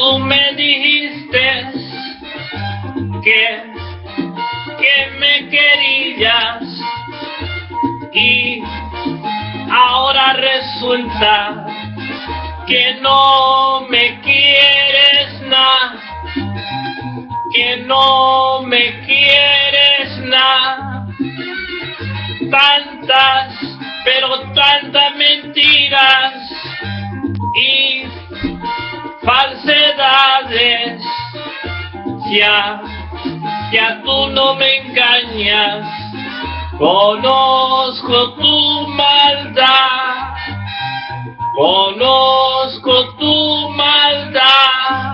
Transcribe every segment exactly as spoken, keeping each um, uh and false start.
Tú me dijiste que, que me querías y ahora resulta que no me quieres nada, que no me quieres nada. Tantas, pero tantas mentiras y falsedades, ya, ya tú no me engañas, conozco tu maldad, conozco tu maldad.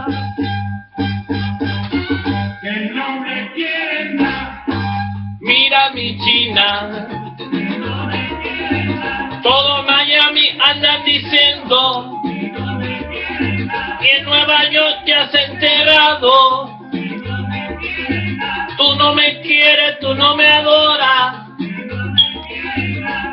Que no me quieres nada. Mira mi China, Que no me quieres nada. todo Miami andan diciendo Que no me quieres nada. que en Nueva York te has enterado. Que no me quieres nada. Tú no me quieres, tú no me adoras. Que no me quieres nada.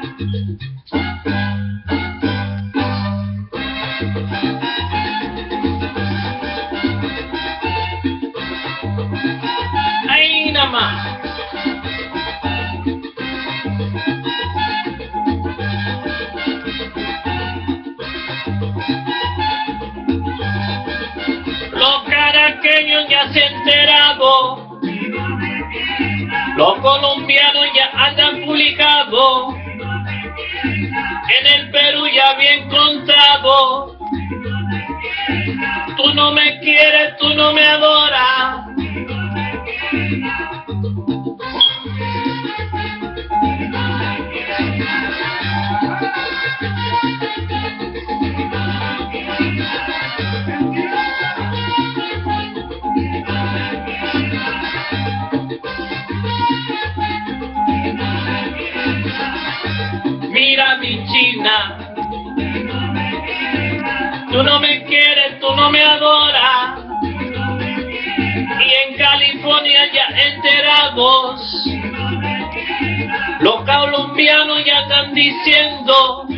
Ahí nada más. Los caraqueños ya se han enterado, Que no me quieres nada. los colombianos ya andan publicados, Que no me quieres nada. en el Perú ya había encontrado. Que no me quieres nada. Tú no me quieres, tú no me adoras. Que no me quieres nada. Que no me quieres nada. Mira mi China, Que no me quieres nada. tú no me quieres, tú no me adoras. Que no me quieres nada. Y en California ya enterados, Que no me quieres nada. los colombianos ya están diciendo